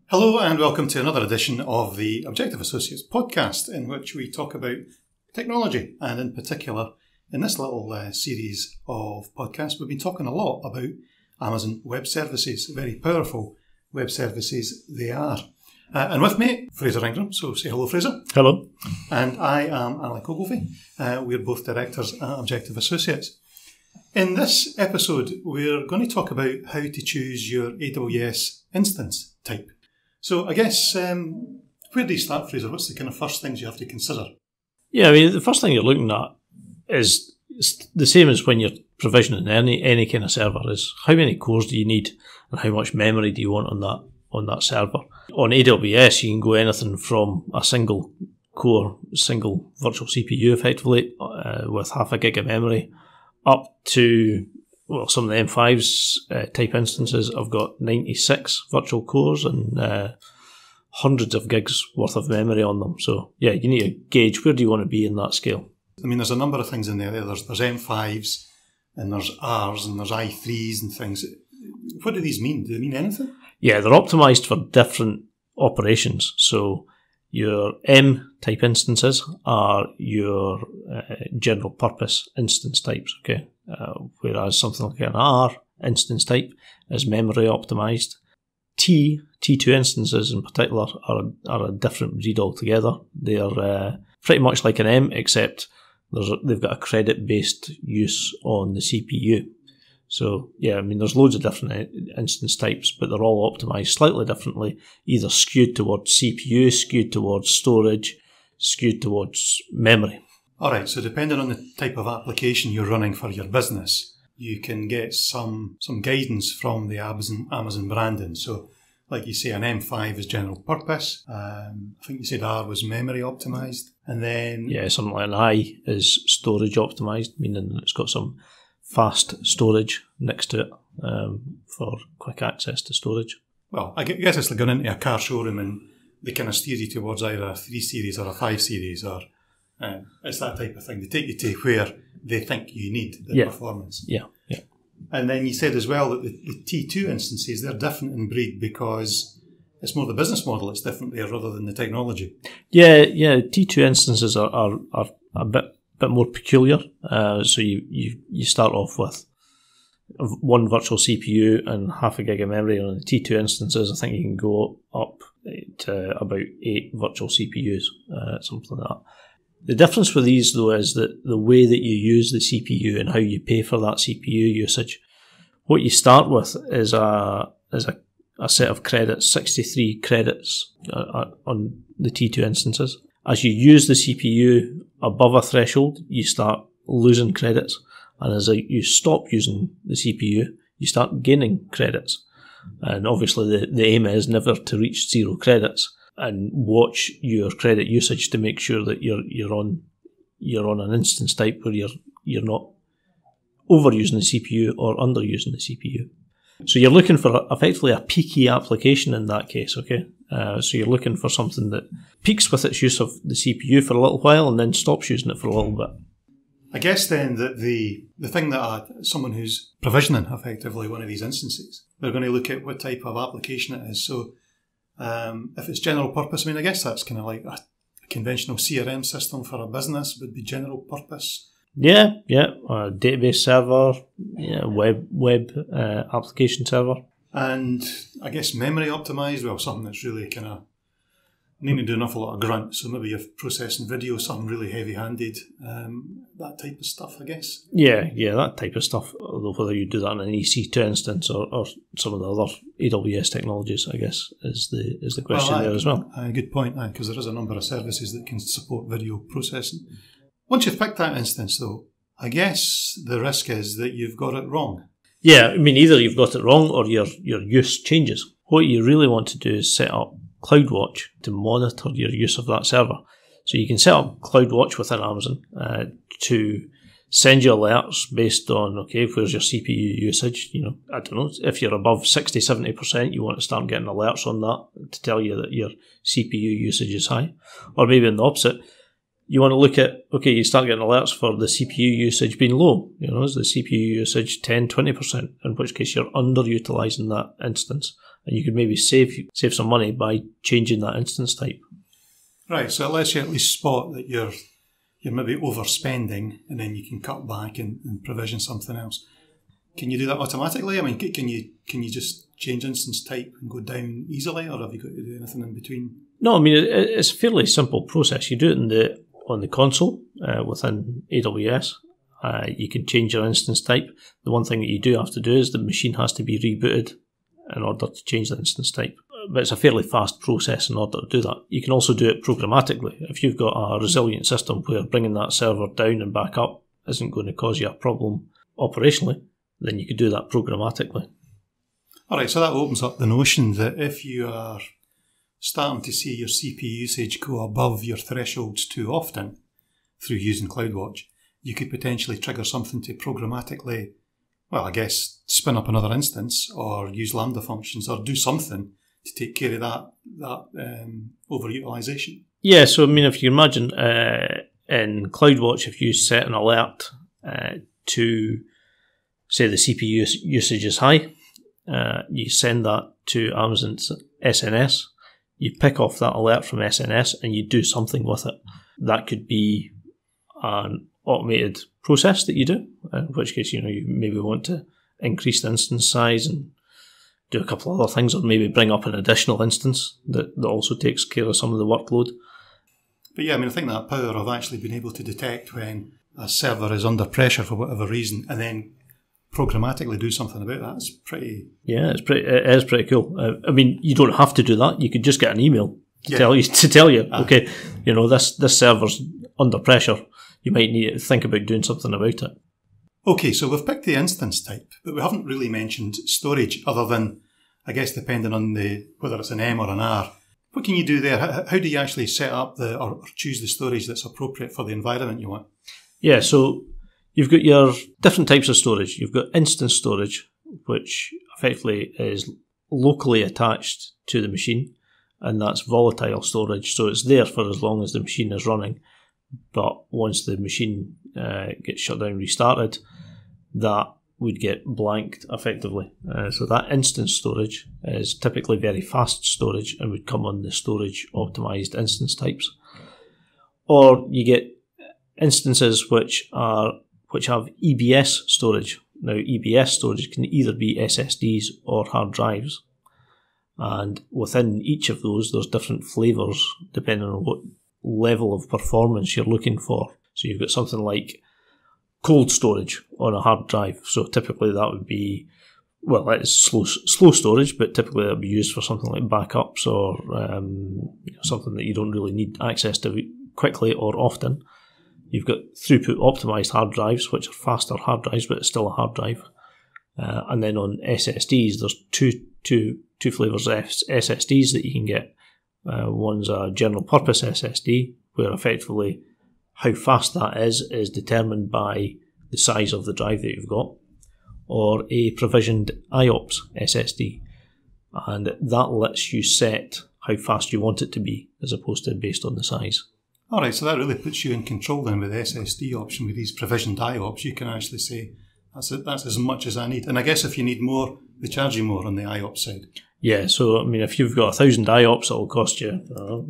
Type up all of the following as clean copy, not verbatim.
Hello and welcome to another edition of the Objective Associates podcast, in which we talk about technology, and in particular in this little series of podcasts we've been talking a lot about Amazon Web Services. Very powerful web services they are. And with me, Fraser Ingram, so say hello Fraser. Hello. And I am Alec Ogilvie. We're both directors at Objective Associates. In this episode we're going to talk about how to choose your AWS instance type. So I guess, where do you start, Fraser? What's the kind of first things you have to consider? Yeah, I mean, the first thing you're looking at is the same as when you're provisioning any kind of server, is how many cores do you need and how much memory do you want on that server. On AWS, you can go anything from a single core, single virtual CPU effectively, with half a gig of memory, up to, well, some of the M5's type instances have got 96 virtual cores and hundreds of gigs worth of memory on them. So, yeah, you need to gauge where do you want to be in that scale. I mean, there's a number of things in there. There's M5s and there's Rs and there's i3s and things. What do these mean? Do they mean anything? Yeah, they're optimized for different operations. So your M-type instances are your general purpose instance types, okay? Whereas something like an R instance type is memory optimized. T2 instances in particular are a different breed altogether. They are pretty much like an M, except they've got a credit-based use on the CPU. So, yeah, I mean, there's loads of different instance types, but they're all optimized slightly differently, either skewed towards CPU, skewed towards storage, skewed towards memory. All right, so depending on the type of application you're running for your business, you can get some guidance from the Amazon branding. So, like you say, an M5 is general purpose. I think you said R was memory optimized. And then... yeah, something like an I is storage optimized, meaning it's got some fast storage next to it for quick access to storage. Well, I guess it's like going into a car showroom and they kind of steer you towards either a 3 Series or a 5 Series, or it's that type of thing. They take you to where they think you need the performance. Yeah. And then you said as well that the T2 instances, they're different in breed because it's more the business model that's different there rather than the technology. Yeah. T2 instances are a bit more peculiar. So you start off with one virtual CPU and half a gig of memory. On the T2 instances, I think you can go up to about 8 virtual CPUs, something like that. The difference with these, though, is that the way that you use the CPU and how you pay for that CPU usage. What you start with is a set of credits, 63 credits on the T2 instances. As you use the CPU above a threshold, you start losing credits. And as you stop using the CPU, you start gaining credits. And obviously the aim is never to reach 0 credits, and watch your credit usage to make sure that you're on an instance type where you're not overusing the CPU or underusing the CPU. So you're looking for effectively a peaky application in that case, okay? So you're looking for something that peaks with its use of the CPU for a little while and then stops using it for a little bit. I guess then that the thing that someone who's provisioning effectively one of these instances, they're going to look at what type of application it is. So if it's general purpose, I mean, I guess that's kind of like a conventional CRM system for a business would be general purpose. Yeah, a database server, web application server. And I guess memory optimized, well, something that's really kind of needing to do an awful lot of grunt. So maybe you're processing video, something really heavy-handed, that type of stuff, I guess. Yeah, that type of stuff. Although whether you do that in an EC2 instance or some of the other AWS technologies, I guess, is the question there as well. Good point, because there is a number of services that can support video processing. Once you've picked that instance, though, I guess the risk is that you've got it wrong. Yeah, I mean, either you've got it wrong or your use changes. What you really want to do is set up Cloud Watch to monitor your use of that server. So you can set up Cloud Watch within Amazon to send you alerts based on, okay, where's your CPU usage? You know, I don't know, if you're above 60-70%, you want to start getting alerts on that to tell you that your CPU usage is high. Or maybe in the opposite, you want to look at, okay, you start getting alerts for the CPU usage being low. You know, is the CPU usage 10-20%, in which case you're underutilizing that instance and you could maybe save some money by changing that instance type. Right, so it lets you at least spot that you're maybe overspending, and then you can cut back and provision something else. Can you do that automatically? I mean, can you just change instance type and go down easily, or have you got to do anything in between? No, I mean, it's a fairly simple process. You do it on the console within AWS. You can change your instance type. The one thing that you do have to do is the machine has to be rebooted in order to change the instance type. But it's a fairly fast process in order to do that. You can also do it programmatically. If you've got a resilient system where bringing that server down and back up isn't going to cause you a problem operationally, then you could do that programmatically. All right, so that opens up the notion that if you are starting to see your CPU usage go above your thresholds too often through using CloudWatch, you could potentially trigger something to programmatically, well, I guess, spin up another instance or use Lambda functions or do something to take care of that overutilization. Yeah, so I mean, if you imagine in CloudWatch, if you set an alert to, say, the CPU usage is high, you send that to Amazon's SNS, you pick off that alert from SNS and you do something with it. That could be an automated process that you do, in which case, you maybe want to increase the instance size and do a couple of other things, or maybe bring up an additional instance that also takes care of some of the workload. But yeah, I mean, I think that power of actually being able to detect when a server is under pressure for whatever reason and then programmatically do something about that is pretty... Yeah, it is pretty cool. I mean, you don't have to do that. You could just get an email to tell you, okay, this server's under pressure. You might need to think about doing something about it. Okay, so we've picked the instance type, but we haven't really mentioned storage other than, I guess, depending on whether it's an M or an R. What can you do there? How do you actually set up or choose the storage that's appropriate for the environment you want? Yeah, so you've got your different types of storage. You've got instance storage, which effectively is locally attached to the machine, and that's volatile storage. So it's there for as long as the machine is running. But once the machine gets shut down and restarted, that would get blanked effectively. So that instance storage is typically very fast storage and would come on the storage optimized instance types. Or you get instances which have EBS storage. Now, EBS storage can either be SSDs or hard drives. And within each of those, there's different flavors depending on what level of performance you're looking for. So you've got something like cold storage on a hard drive. So typically that would be, well, that is slow storage, but typically that would be used for something like backups or something that you don't really need access to quickly or often. You've got throughput optimized hard drives, which are faster hard drives, but it's still a hard drive. And then on SSDs, there's two flavors of SSDs that you can get. One's a general purpose SSD, where effectively how fast that is determined by the size of the drive that you've got, or a provisioned IOPS SSD, and that lets you set how fast you want it to be as opposed to based on the size. Alright, so that really puts you in control then with the SSD option. With these provisioned IOPS, you can actually say that's as much as I need. And I guess if you need more, they charge you more on the IOPS side. Yeah, so I mean, if you've got 1,000 IOPS, it'll cost you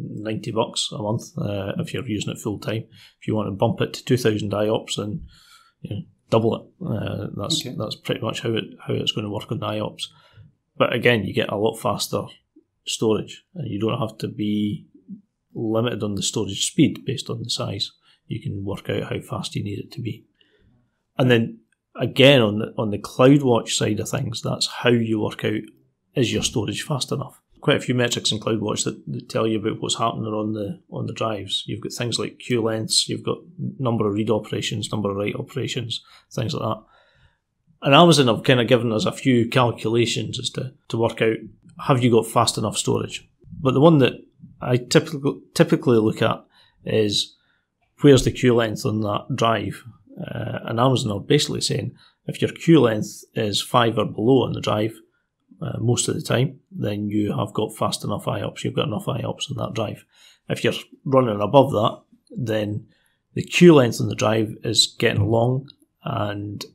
$90 a month if you're using it full time. If you want to bump it to 2,000 IOPS, then double it. That's pretty much how it's going to work on the IOPS. But again, you get a lot faster storage, and you don't have to be limited on the storage speed based on the size. You can work out how fast you need it to be. And then again, on the CloudWatch side of things, that's how you work out, is your storage fast enough? Quite a few metrics in CloudWatch that tell you about what's happening on the drives. You've got things like queue lengths, you've got number of read operations, number of write operations, things like that. And Amazon have kind of given us a few calculations as to work out, have you got fast enough storage? But the one that I typically look at is, where's the queue length on that drive? And Amazon are basically saying, if your queue length is 5 or below on the drive, most of the time, then you have got fast enough IOPS. You've got enough IOPS on that drive. If you're running above that, then the queue length on the drive is getting long, and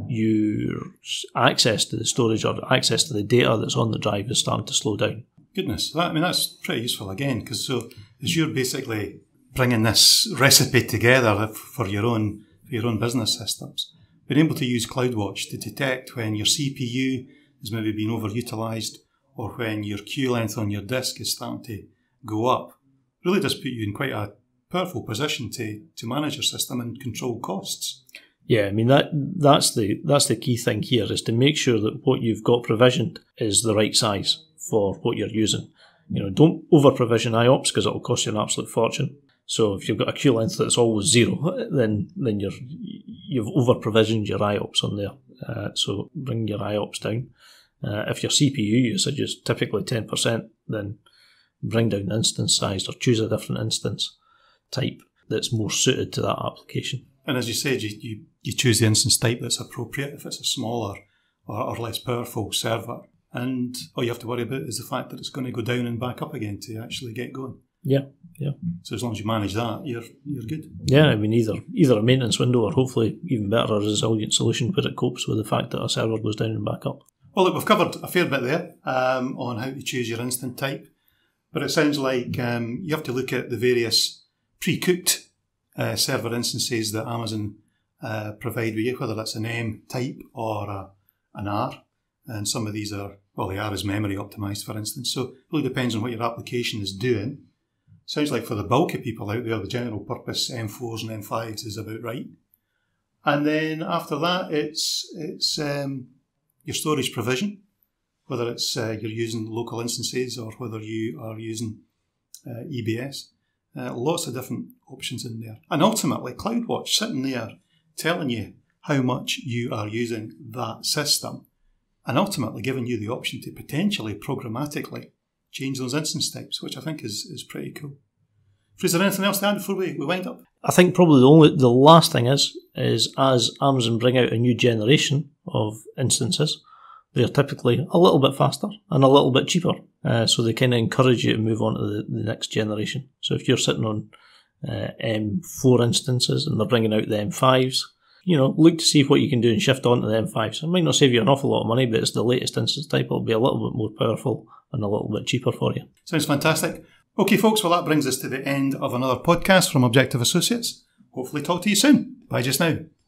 your access to the storage or access to the data that's on the drive is starting to slow down. Goodness, that's pretty useful again, because so as you're basically bringing this recipe together for your own business systems, being able to use Cloud Watch to detect when your CPU is maybe being overutilised or when your queue length on your disk is starting to go up, really does put you in quite a powerful position to manage your system and control costs. Yeah, I mean that's the key thing here, is to make sure that what you've got provisioned is the right size for what you're using. Don't over provision IOPS, because it'll cost you an absolute fortune. So if you've got a queue length that's always 0, then you've over provisioned your IOPS on there. So bring your IOPS down. If your CPU usage is typically 10%, then bring down the instance size or choose a different instance type that's more suited to that application. And as you said, you choose the instance type that's appropriate if it's a smaller or less powerful server. And all you have to worry about is the fact that it's going to go down and back up again to actually get going. Yeah. So as long as you manage that, you're good. Yeah, I mean, either a maintenance window or hopefully even better a resilient solution where it copes with the fact that a server goes down and back up. Well, look, we've covered a fair bit there on how to choose your instance type. But it sounds like you have to look at the various pre-cooked server instances that Amazon provide with you, whether that's an M type or an R. And some of these the R is memory optimized, for instance. So it really depends on what your application is doing. Sounds like for the bulk of people out there, the general purpose M4s and M5s is about right. And then after that, it's your storage provision, whether it's you're using local instances or whether you are using EBS. Lots of different options in there. And ultimately, CloudWatch sitting there telling you how much you are using that system and ultimately giving you the option to potentially programmatically change those instance types, which I think is pretty cool. Fraser, anything else to add before we wind up? I think probably the last thing is as Amazon bring out a new generation of instances, they're typically a little bit faster and a little bit cheaper. So they kind of encourage you to move on to the next generation. So if you're sitting on M4 instances and they're bringing out the M5s, look to see what you can do and shift on to the M5s. It might not save you an awful lot of money, but it's the latest instance type. It'll be a little bit more powerful and a little bit cheaper for you. Sounds fantastic. Okay, folks, well, that brings us to the end of another podcast from Objective Associates. Hopefully talk to you soon. Bye just now.